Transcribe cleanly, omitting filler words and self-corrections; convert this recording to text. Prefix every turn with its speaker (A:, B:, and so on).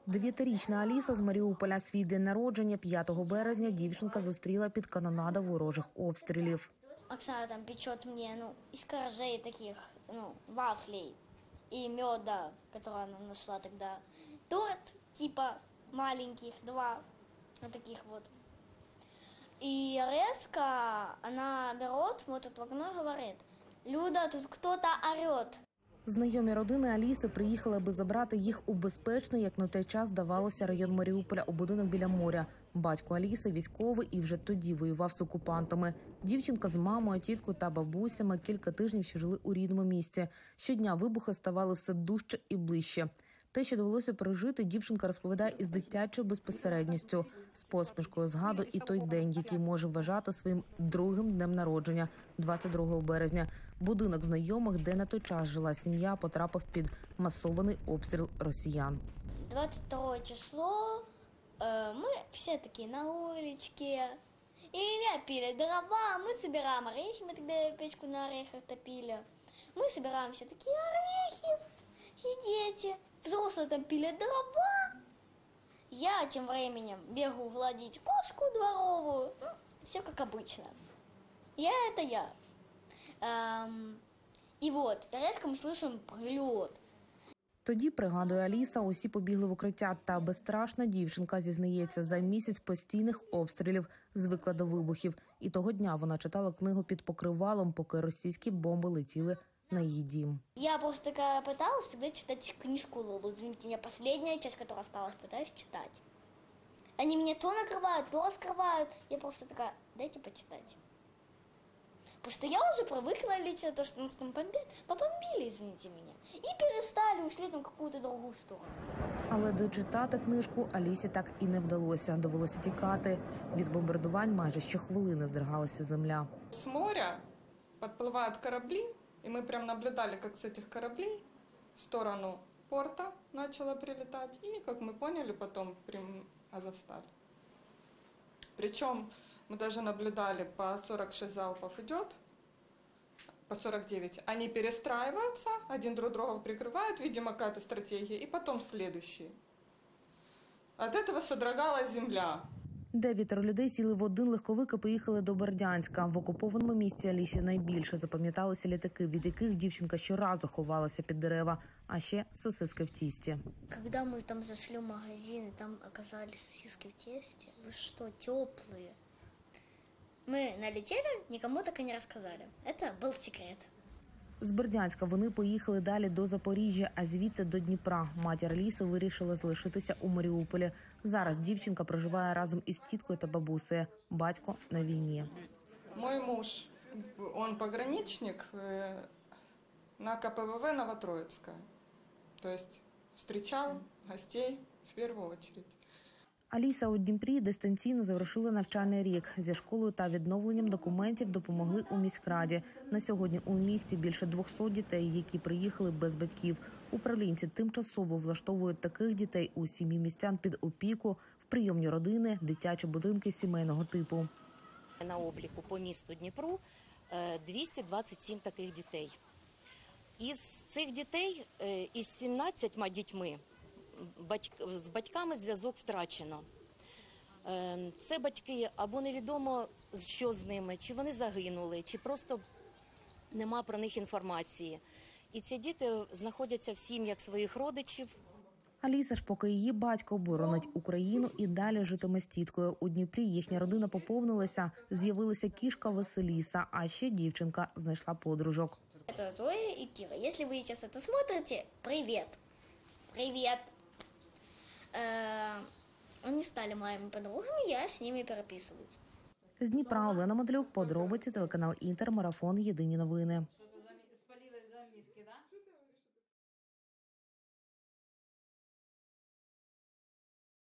A: 9-річна Аліса з Маріуполя. Свій день народження 5 березня дівчинка зустріла під канонаду ворожих обстрілів.
B: Оксана там печет мне, из коржей таких, вафлей и меда, который она нашла тогда. Торт, типа маленьких, 2 вот таких вот. И резко она берет, смотрит в окно и говорит: «Люда, тут кто-то орет».
A: Знайомі родини Аліси приїхали, аби забрати їх у безпечний, як на той час здавалося, район Маріуполя, у будинок біля моря. Батько Аліси – військовий і вже тоді воював з окупантами. Дівчинка з мамою, тіткою та бабусями кілька тижнів ще жили у рідному місті. Щодня вибухи ставали все дужче і ближче. Те, що довелося пережити, дівчинка розповідає із дитячою безпосередністю. З посмішкою згадує і той день, який може вважати своїм другим днем народження – 22 березня. Будинок знайомих, де на той час жила сім'я, потрапив під масований обстріл росіян.
B: 22 число, мы все такие на уличке, и пили дрова, мы собираем орехи, мы тогда печку на орехах топили. Мы собираем все такие орехи, и дети, взрослые там пили дрова. Я тем временем бегу гладить кошку дворовую, все как обычно. Я. И вот, резко мы слышим прилет.
A: Тоді, пригадує Аліса, усі побігли в укриття. Та безстрашна дівчинка, зізнається, за місяць постійних обстрілів звикла до вибухів. І того дня вона читала книгу під покривалом, поки російські бомби летіли на її дім.
B: Я просто такая пыталась тогда читать книжку Лолу. Извините, меня последняя часть, которая осталась, пытаюсь читать. Они меня то накрывают, то раскрывают. Я просто такая: дайте почитать. Потому что я уже привыкла лично то, что нас там побомбили, извините меня. И перестали, ушли на какую-то другую сторону.
A: Але дочитати книжку Алісі так і не вдалося. Довелося тікати. Від бомбардувань майже щохвилини здригалася земля.
C: С моря подплывают корабли, и мы прям наблюдали, как с этих кораблей в сторону порта начало прилетать. И, как мы поняли, потом прям Азовсталь. Причем мы даже наблюдали, по 46 залпов идет, по 49. Они перестраиваются, один друг друга прикрывают, видимо, какая-то стратегия, и потом следующие. От этого содрогалась земля.
A: 9 людей сіли в один легковик і поїхали до Бердянська. В окупованому місті Алісі найбільше запам'яталися літаки, від яких дівчинка щоразу ховалася під дерева, а ще сосиски в тісті.
B: Когда мы там зашли в магазин, и там оказались сосиски в тесте, вы что, теплые? Мы налетели, никому так и не рассказали. Это был секрет.
A: З Бердянська вони поїхали далі до Запоріжжя, а звідти до Дніпра. Матір Аліси вирішила залишитися у Маріуполі. Зараз дівчинка проживає разом із тіткою та бабусею. Батько на війні.
C: Мой муж, он пограничник на КПВВ Новотроицкая. То есть встречал гостей в первую очередь.
A: Аліса у Дніпрі дистанційно завершила навчальний рік. Зі школою та відновленням документів допомогли у міськраді. На сьогодні у місті більше 200 дітей, які приїхали без батьків. Управлінці тимчасово влаштовують таких дітей у сім'ї містян під опіку, в прийомні родини, дитячі будинки сімейного типу.
D: На обліку по місту Дніпру 227 таких дітей. Із цих дітей, із 17 дітьми, з батьками зв'язок втрачено. Це батьки або невідомо, що з ними, чи вони загинули, чи просто нема про них інформації. І ці діти знаходяться в сім'ях своїх родичів.
A: Аліса ж, поки її батько боронить Україну, і далі житиме з тіткою. У Дніпрі їхня родина поповнилася, з'явилася кішка Василіса, а ще дівчинка знайшла подружок.
B: Это Зоя и Кира. Если вы сейчас это смотрите, привет. Привет. Они стали моими подругами, я с ними переписываюсь.
A: З Дніпра Олена Мадлюк, подробиці, телеканал Інтер, марафон «Єдині новини».